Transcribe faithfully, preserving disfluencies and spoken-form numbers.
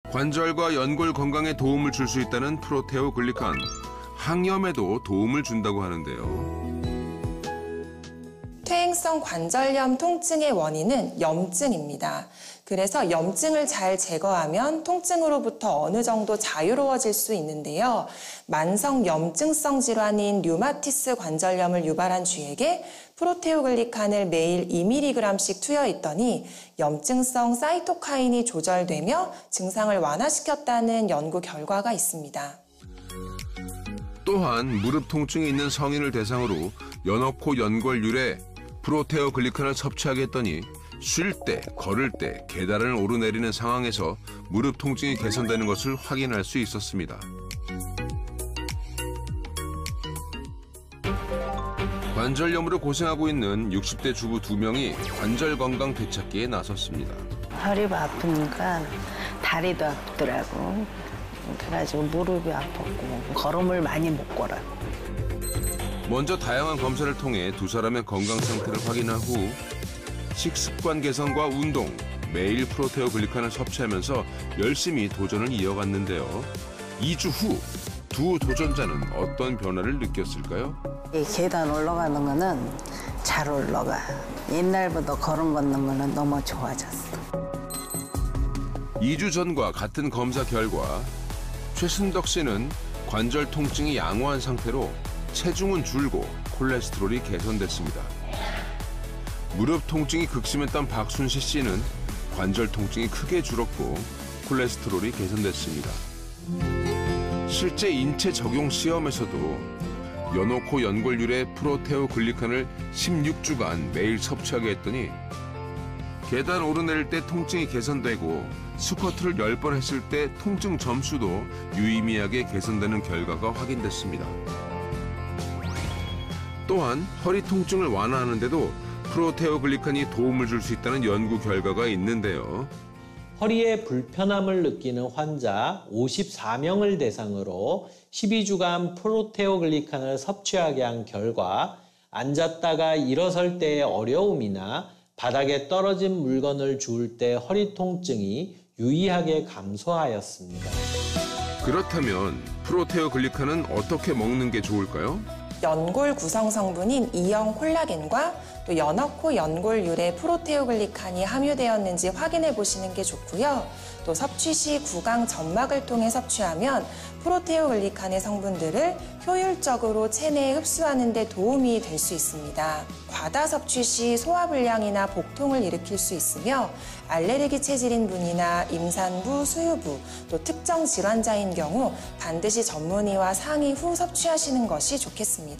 관절과 연골 건강에 도움을 줄 수 있다는 프로테오 글리칸. 항염에도 도움을 준다고 하는데요. 퇴행성 관절염 통증의 원인은 염증입니다. 그래서 염증을 잘 제거하면 통증으로부터 어느 정도 자유로워질 수 있는데요. 만성 염증성 질환인 류마티스 관절염을 유발한 쥐에게 프로테오글리칸을 매일 이 밀리그램씩 투여 있더니 염증성 사이토카인이 조절되며 증상을 완화시켰다는 연구 결과가 있습니다. 또한 무릎 통증이 있는 성인을 대상으로 연어코 연골 유래 프로테오글리칸을 섭취하게 했더니 쉴 때, 걸을 때, 계단을 오르내리는 상황에서 무릎 통증이 개선되는 것을 확인할 수 있었습니다. 관절염으로 고생하고 있는 육십 대 주부 두 명이 관절 건강 되찾기에 나섰습니다. 허리가 아프니까 다리도 아프더라고. 그래가지고 무릎이 아팠고 걸음을 많이 못 걸어. 먼저 다양한 검사를 통해 두 사람의 건강 상태를 확인한 후 식습관 개선과 운동, 매일 프로테오글리칸을 섭취하면서 열심히 도전을 이어갔는데요. 이 주 후 두 도전자는 어떤 변화를 느꼈을까요? 이 계단 올라가는 거는 잘 올라가. 옛날보다 걸음 걷는 거는 너무 좋아졌어. 이 주 전과 같은 검사 결과 최순덕 씨는 관절 통증이 양호한 상태로 체중은 줄고 콜레스테롤이 개선됐습니다. 무릎 통증이 극심했던 박순시 씨는 관절 통증이 크게 줄었고 콜레스테롤이 개선됐습니다. 실제 인체 적용 시험에서도 연어코 연골 유래 프로테오글리칸을 십육 주간 매일 섭취하게 했더니 계단 오르내릴 때 통증이 개선되고 스쿼트를 열 번 했을 때 통증 점수도 유의미하게 개선되는 결과가 확인됐습니다. 또한 허리 통증을 완화하는 데도 프로테오글리칸이 도움을 줄 수 있다는 연구 결과가 있는데요. 허리에 불편함을 느끼는 환자 오십사 명을 대상으로 십이 주간 프로테오글리칸을 섭취하게 한 결과 앉았다가 일어설 때의 어려움이나 바닥에 떨어진 물건을 주울 때 허리 통증이 유의하게 감소하였습니다. 그렇다면 프로테오글리칸은 어떻게 먹는 게 좋을까요? 연골 구성 성분인 이형 콜라겐과 또 연어코 연골 유래 프로테오글리칸이 함유되었는지 확인해 보시는 게 좋고요. 또 섭취 시 구강 점막을 통해 섭취하면 프로테오글리칸의 성분들을 효율적으로 체내에 흡수하는 데 도움이 될 수 있습니다. 과다 섭취 시 소화불량이나 복통을 일으킬 수 있으며 알레르기 체질인 분이나 임산부, 수유부, 또 특정 질환자인 경우 반드시 전문의와 상의 후 섭취하시는 것이 좋겠습니다.